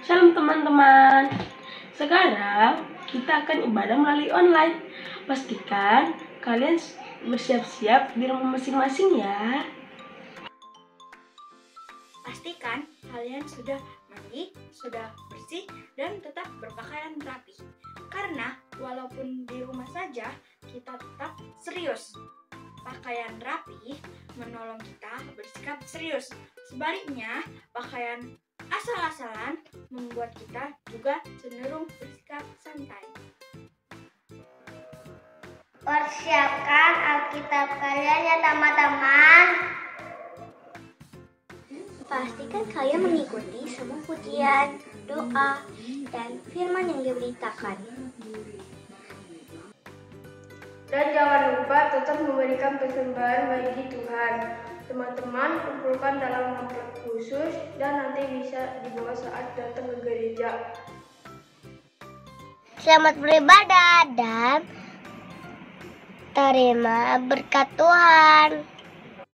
Shalom teman-teman. Sekarang kita akan ibadah melalui online. Pastikan kalian bersiap-siap di rumah masing-masing ya. Pastikan kalian sudah mandi, sudah bersih, dan tetap berpakaian rapi. Karena walaupun di rumah saja, kita tetap serius. Pakaian rapi menolong kita bersikap serius. Sebaliknya, pakaian asal-asalan membuat kita juga cenderung bersikap santai. Persiapkan Alkitab kalian ya teman-teman. Pastikan kalian mengikuti semua pujian, doa, dan firman yang diberitakan. Dan jangan lupa tetap memberikan persembahan bagi Tuhan. Teman-teman kumpulkan dalam amplop khusus dan nanti bisa dibawa saat datang ke gereja. Selamat beribadah dan terima berkat Tuhan.